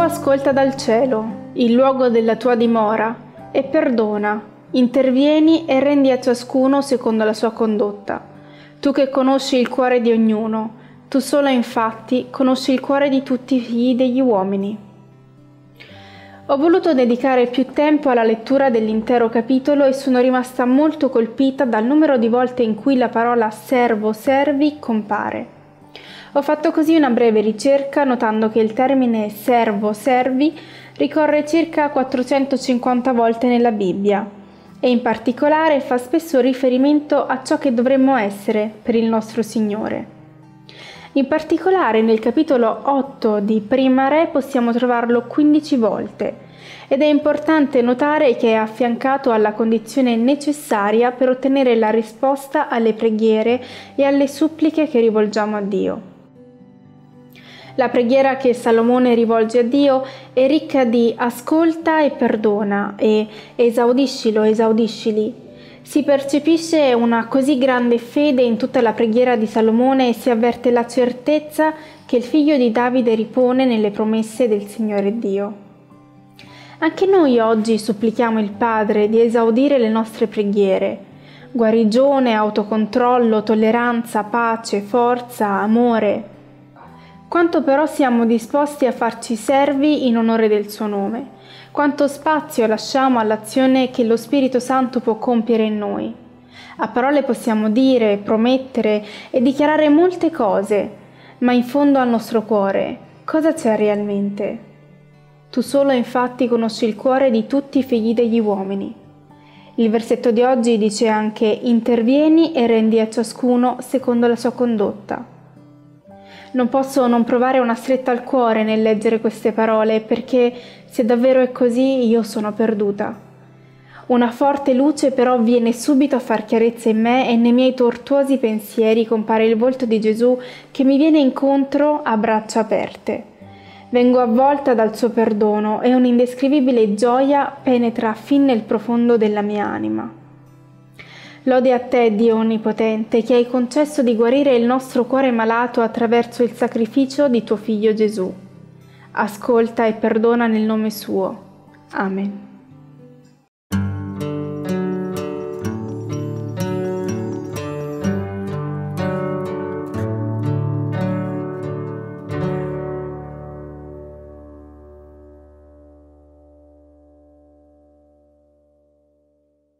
ascolta dal cielo, il luogo della tua dimora, e perdona, intervieni e rendi a ciascuno secondo la sua condotta. Tu che conosci il cuore di ognuno, tu solo infatti conosci il cuore di tutti i figli degli uomini. Ho voluto dedicare più tempo alla lettura dell'intero capitolo e sono rimasta molto colpita dal numero di volte in cui la parola servo, servi compare. Ho fatto così una breve ricerca notando che il termine servo, servi ricorre circa 450 volte nella Bibbia e in particolare fa spesso riferimento a ciò che dovremmo essere per il nostro Signore. In particolare nel capitolo 8 di Prima Re possiamo trovarlo 15 volte ed è importante notare che è affiancato alla condizione necessaria per ottenere la risposta alle preghiere e alle suppliche che rivolgiamo a Dio. La preghiera che Salomone rivolge a Dio è ricca di ascolta e perdona e esaudiscilo, esaudiscili. Si percepisce una così grande fede in tutta la preghiera di Salomone e si avverte la certezza che il figlio di Davide ripone nelle promesse del Signore Dio. Anche noi oggi supplichiamo il Padre di esaudire le nostre preghiere. Guarigione, autocontrollo, tolleranza, pace, forza, amore. Quanto però siamo disposti a farci servi in onore del suo nome? Quanto spazio lasciamo all'azione che lo Spirito Santo può compiere in noi? A parole possiamo dire, promettere e dichiarare molte cose, ma in fondo al nostro cuore, cosa c'è realmente? Tu solo infatti conosci il cuore di tutti i figli degli uomini. Il versetto di oggi dice anche: intervieni e rendi a ciascuno secondo la sua condotta. Non posso non provare una stretta al cuore nel leggere queste parole, perché se davvero è così io sono perduta. Una forte luce però viene subito a far chiarezza in me e nei miei tortuosi pensieri compare il volto di Gesù che mi viene incontro a braccia aperte. Vengo avvolta dal suo perdono e un'indescrivibile gioia penetra fin nel profondo della mia anima. Lode a te, Dio Onnipotente, che hai concesso di guarire il nostro cuore malato attraverso il sacrificio di tuo Figlio Gesù. Ascolta e perdona nel nome suo. Amen.